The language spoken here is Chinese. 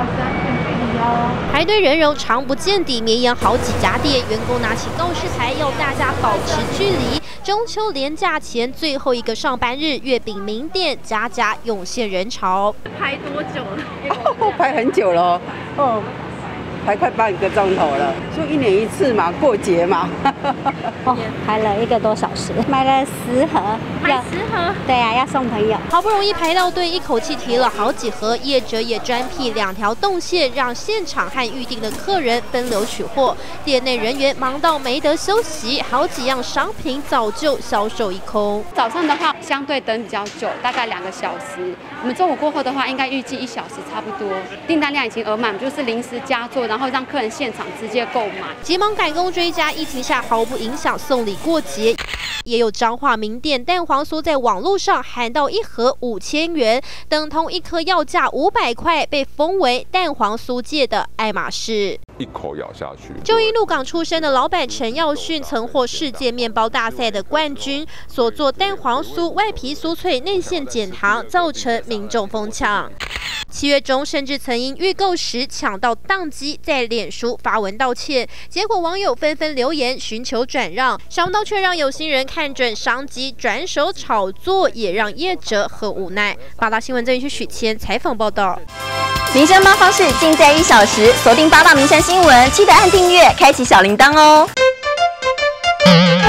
保持安全距离哦。 排队人龙常不见底，绵延好几家店，员工拿起告示牌要大家保持距离。中秋连假前最后一个上班日，月饼名店家家涌现人潮。排多久了？ 哦，排很久了哦。排快半个钟头了，就1年1次嘛，过节嘛。 哦，排了1个多小时，买了10盒， 买10盒？ 对呀，要送朋友。 好不容易排到队，一口气提了好几盒，业者也专辟2条动线，让现场和预定的客人分流取货。店内人员忙到没得休息，好几样商品早就销售一空。 早上的话，相对等比较久，大概2个小时。我们中午过后的话，应该预计1小时差不多。订单量已经额满，就是临时加做，然后让客人现场直接购买。 急忙赶工追加，疫情下毫不影响送礼过节。也有彰化名店蛋黄酥在网络上喊到1盒5000元，等同1颗要价500块，被封为蛋黄酥界的爱马仕。 一口咬下去。 就因鹿港出身的老板陈耀训曾获世界面包大赛的冠军，所做蛋黄酥外皮酥脆，内馅减糖，造成民众疯抢。7月中甚至曾因预购时抢到当机，在脸书发文道歉，结果网友纷纷留言寻求转让，想不到却让有心人看准商机，转手炒作，也让业者很无奈。八大新闻郑云许谦采访报道。 民生帮方式尽在1小时，锁定八大民生新闻，记得按订阅，开启小铃铛哦。